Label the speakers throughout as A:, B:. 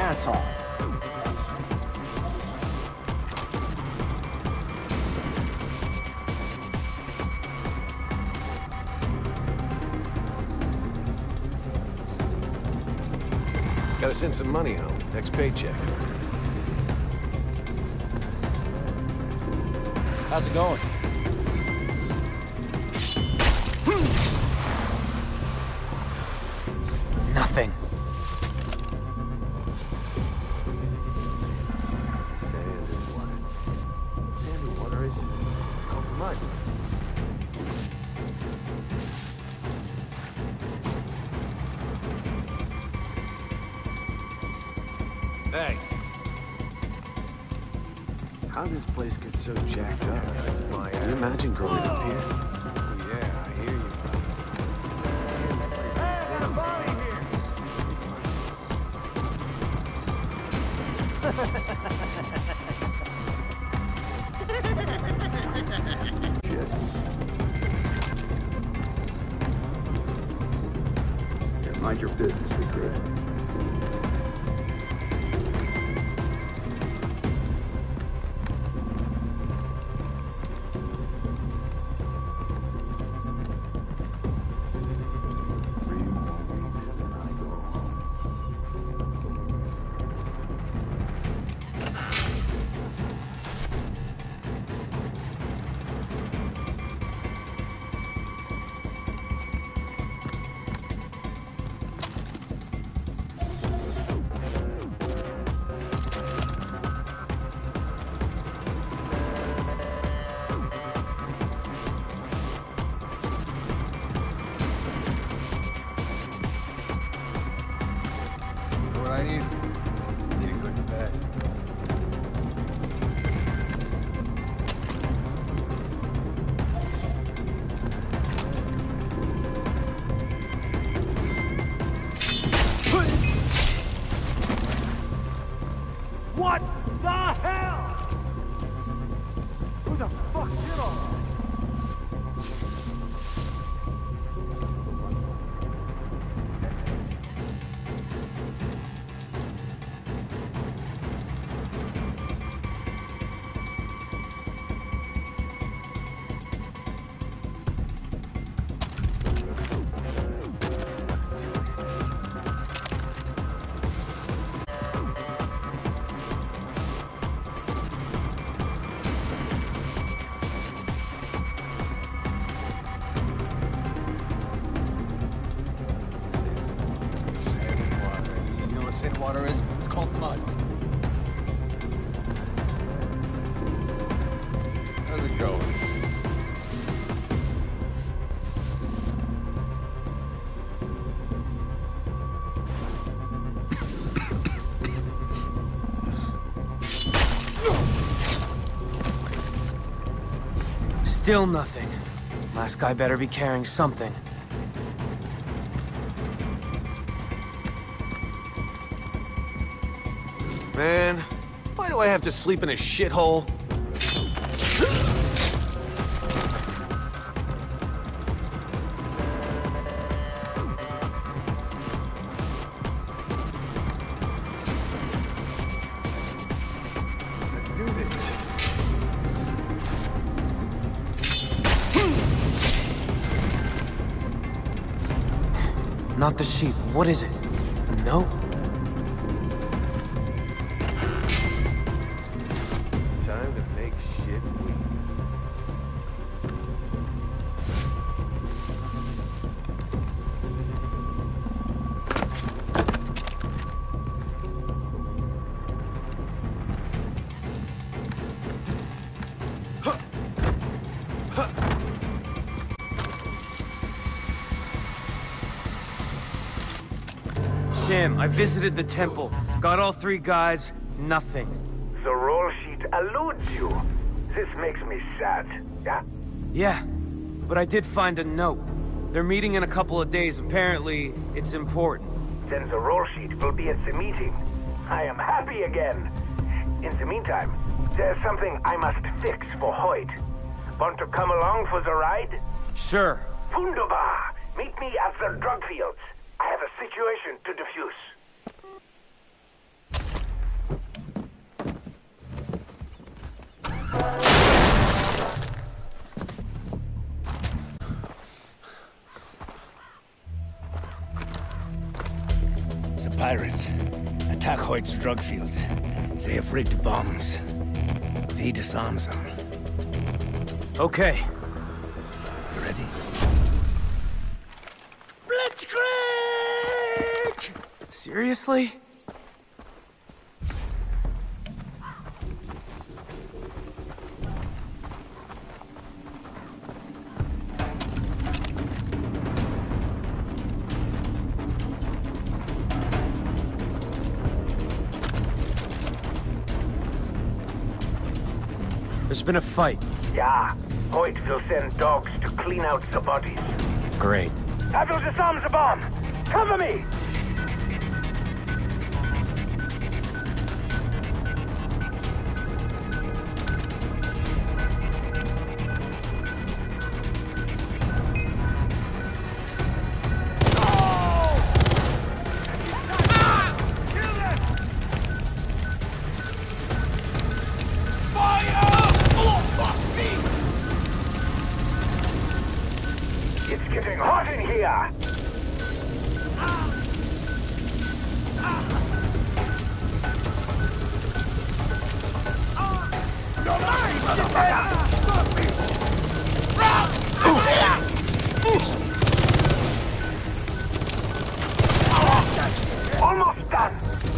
A: asshole.
B: Gotta send some money home. Next paycheck.
A: How's it going? Nothing.
B: Sandy water is called mud. Hey. How did this place get so jacked up? Can you imagine growing up here? Yeah, I hear you. Hey, I'm Bonnie here! Shit. Yeah, mind your business, recruit.
C: I need a good bed.
A: What the hell? Who the fuck did all that?
C: Water is, it's called mud. How's it going?
A: Still nothing. Last guy better be carrying something.
B: Man, why do I have to sleep in a shithole? Let's do this.
A: Not the sheep. What is it? A note?
B: Time to make shit weak.
A: Sam, I visited the temple. Got all three guys. Nothing.
D: The roll sheet eludes you. This makes me sad, yeah?
A: Yeah, but I did find a note. They're meeting in a couple of days. Apparently, it's important.
D: Then the roll sheet will be at the meeting. I am happy again. In the meantime, there's something I must fix for Hoyt. Want to come along for the ride?
A: Sure.
D: Wunderbar! Meet me at the drug fields. I have a situation to defuse.
E: the pirates. Attack Hoyt's drug fields. They have rigged bombs. We disarm them.
A: Okay.
E: You ready? Blitzkrieg!
A: Seriously? There's been a fight.
D: Yeah. Hoyt will send dogs to clean out the bodies.
A: Great.
D: I will disarm the bomb! Cover me! It's getting hot in here! Almost done!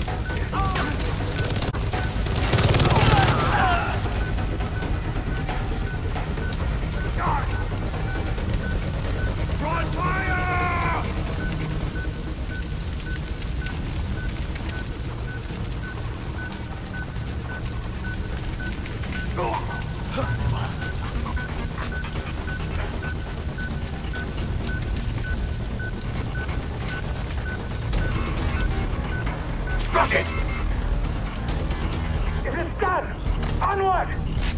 D: Got it! It's done! Onward!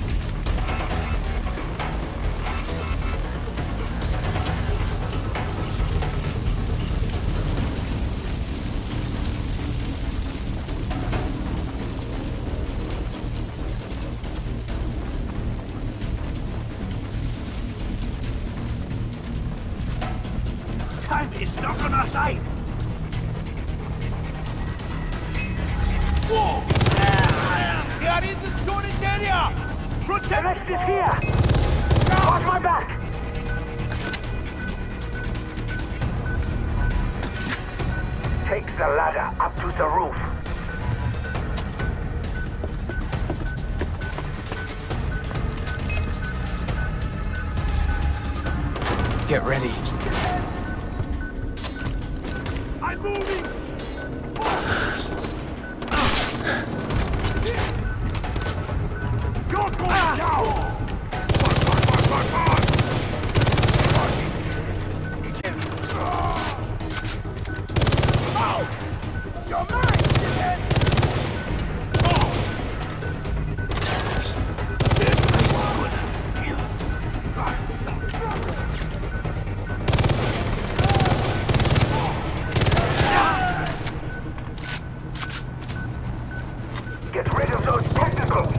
D: Time is not on our side!
C: Whoa! We are in the storage area!
D: The next is here! Watch my back! Take the ladder up to the roof.
A: Get ready.
C: I'm moving! You're going down! You're mine!
D: Get rid of those tentacles!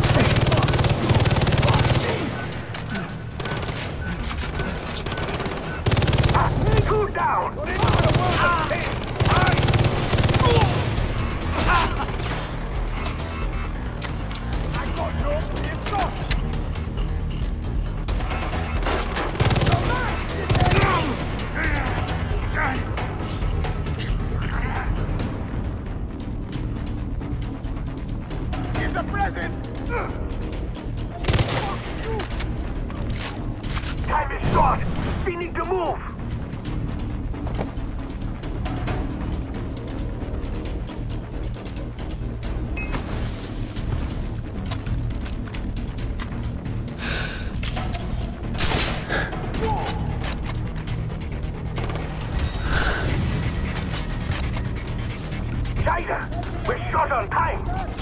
D: Two down!
C: I got your pistol! Here's a present!
D: Time is short! We need to move! Scheiße! We're short on time!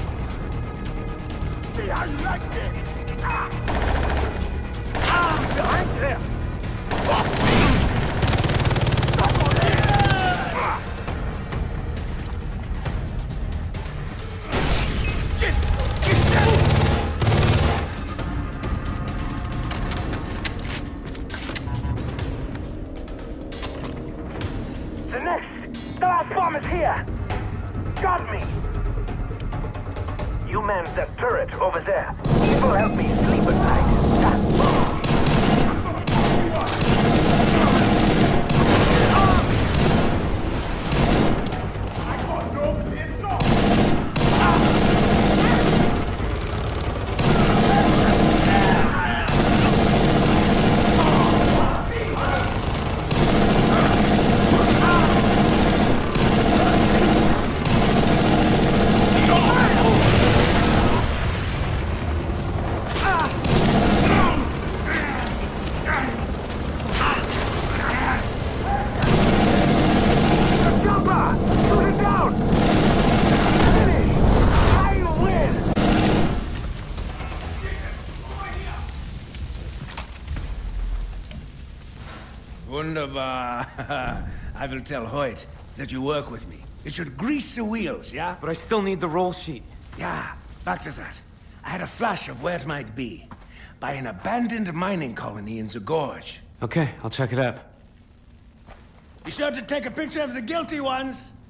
C: Behind like this!
D: Behind there! The last bomb is here! got me! You man that turret over there. It will help me sleep at night.
E: Wunderbar. I will tell Hoyt that you work with me. It should grease the wheels, yeah?
A: But I still need the roll sheet.
E: Yeah, back to that. I had a flash of where it might be. By an abandoned mining colony in the gorge.
A: Okay, I'll check it out.
E: Be sure to take a picture of the guilty ones.